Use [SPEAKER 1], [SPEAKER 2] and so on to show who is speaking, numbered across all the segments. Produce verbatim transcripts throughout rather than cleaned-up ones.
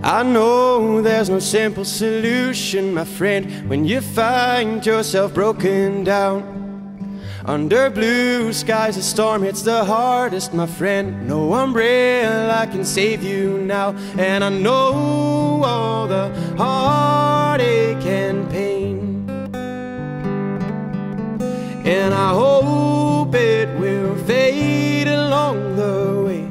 [SPEAKER 1] I know there's no simple solution, my friend, when you find yourself broken down. Under blue skies, a storm hits the hardest, my friend. No umbrella can save you now. And I know all the heartache and pain, and I hope it will fade along the way.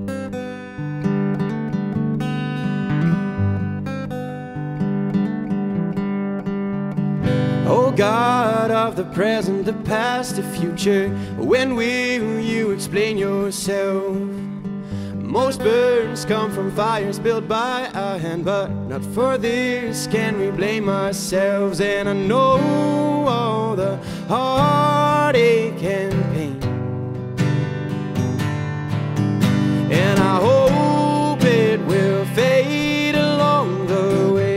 [SPEAKER 1] Oh God of the present, the past, the future, when will you explain yourself? Most burns come from fires built by our hand, but not for this can we blame ourselves. And I know all the heartache and pain, and I hope it will fade along the way.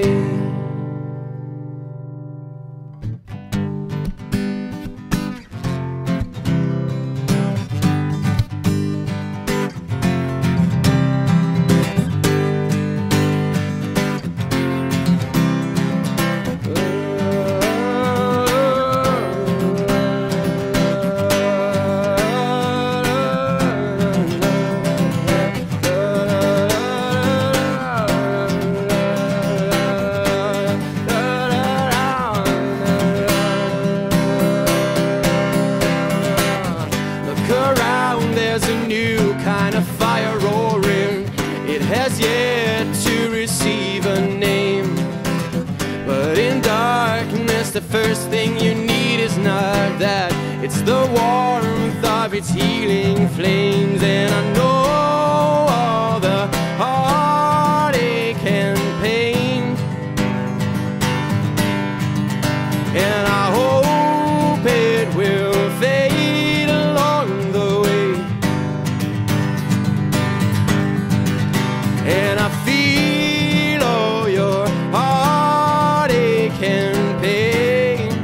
[SPEAKER 1] There's a new kind of fire roaring. It has yet to receive a name, but in darkness the first thing you need is not that. It's the warmth of its healing flames. And I know all the heartache and pain, and I hope it will fade along the way. And I feel all your heartache and pain,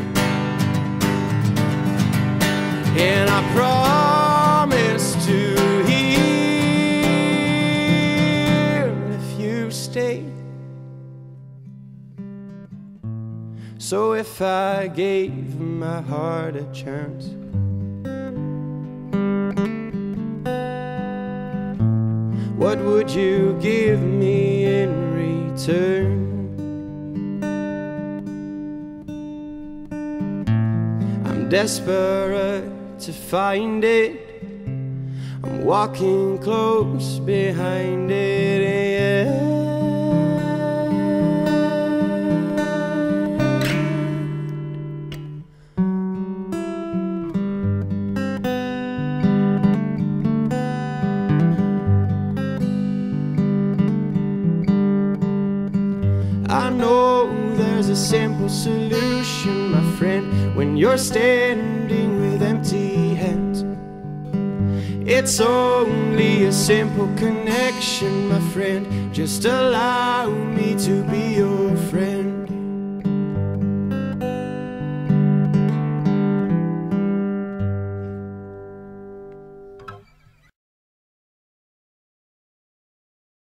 [SPEAKER 1] and I promise to heal if you stay. So if I gave my heart a chance, what would you give me in return? I'm desperate to find it. I'm walking close behind it, yeah. I know there's a simple solution, my friend, when you're standing with empty hands. It's only a simple connection, my friend. Just allow me to be your friend.